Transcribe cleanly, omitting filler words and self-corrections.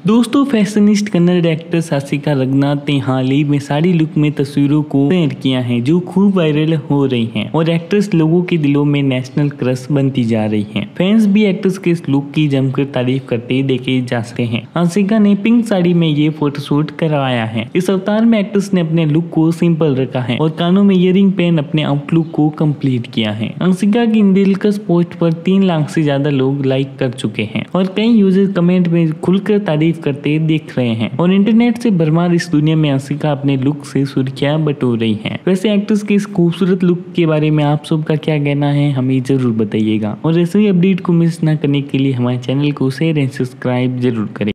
दोस्तों, fashionista Kannada actor Sashika Ranganath ने हाल ही में साड़ी लुक में तस्वीरों को शेयर किया है जो खूब वायरल हो रही हैं और एक्ट्रेस लोगों के दिलों में नेशनल क्रश बनती जा रही हैं। फैंस भी एक्ट्रेस के इस लुक की जमकर तारीफ करते देखे जा सकते हैं। साशिका ने पिंक साड़ी में ये फोटोशूट करवाया है। इस अवतार में एक्ट्रेस ने अपने लुक को सिंपल रखा है और कानों में ईयरिंग पहन अपने आउटलुक को कंप्लीट किया है। साशिका की इन दिलकश पोस्ट पर 3 लाख से ज्यादा लोग लाइक कर चुके हैं और कई यूजर कमेंट में खुलकर तारीफ करते दिख रहे हैं और इंटरनेट से भरमार इस दुनिया में साशिका अपने लुक से सुर्खियां बटोर रही हैं। वैसे एक्ट्रेस के इस खूबसूरत लुक के बारे में आप सबका क्या कहना है, हमें जरूर बताइएगा और ऐसे ही अपडेट को मिस ना करने के लिए हमारे चैनल को शेयर एंड सब्सक्राइब जरूर करें।